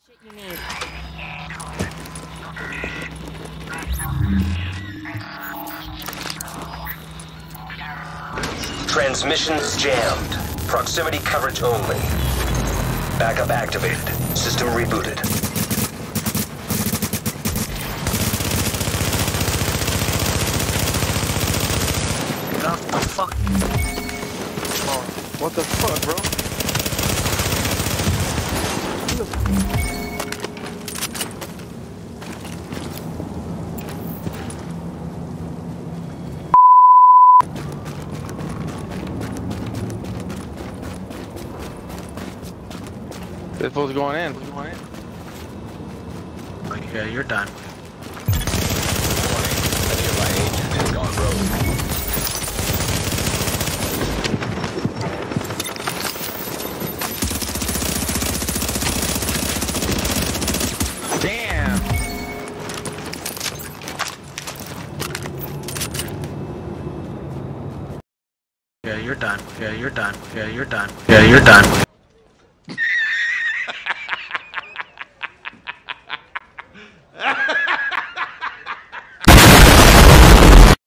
Shit you need. Transmissions jammed. Proximity coverage only. Backup activated. System rebooted. What the fuck? Oh, what the fuck, bro? This fool's going in. Like, yeah, you're done. A nearby agent has gone rogue. Damn. Yeah, you're done. Yeah, you're done. Yeah, you're done. Yeah, you're done.